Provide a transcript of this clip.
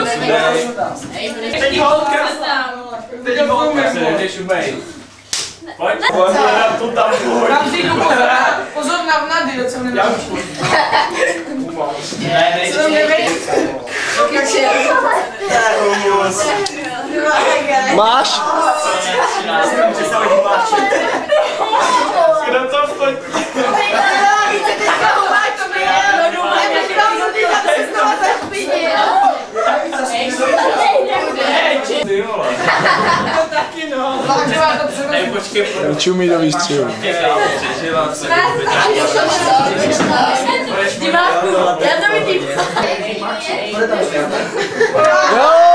Teď holka! Teď holka se jdeš ubej. Pojď, to tam pojď. Tam si jdu pozor na vnady, co mě nevíš. Ne, Co mě nevíš? Máš? Kdo to fotí? Ty vole. To taky no. Počkej, Čumí do výstřihu. Já to vidím. Jo!